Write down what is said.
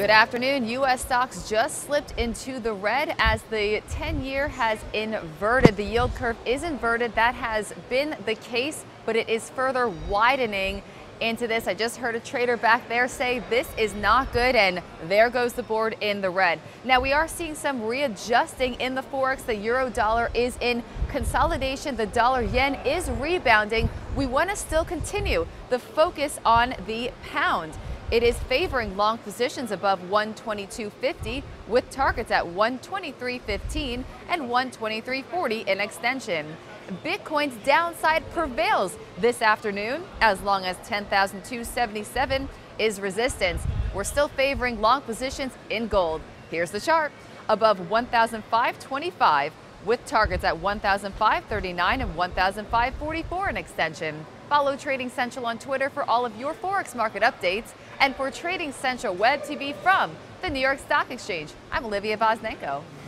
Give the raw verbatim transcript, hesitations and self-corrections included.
Good afternoon. U S stocks just slipped into the red as the ten-year has inverted. The yield curve is inverted. That has been the case, but it is further widening into this. I just heard a trader back there say this is not good, and there goes the board in the red. Now we are seeing some readjusting in the forex. The euro dollar is in consolidation. The dollar yen is rebounding. We want to still continue the focus on the pound. It is favoring long positions above one twenty-two fifty with targets at one twenty-three fifteen and one twenty-three forty in extension. Bitcoin's downside prevails this afternoon as long as ten thousand two hundred seventy-seven is resistance. We're still favoring long positions in gold. Here's the chart. Above one thousand five hundred twenty-five with targets at one thousand five hundred thirty-nine and one thousand five hundred forty-four in extension. Follow Trading Central on Twitter for all of your forex market updates and for Trading Central Web T V from the New York Stock Exchange. I'm Olivia Vosnenko.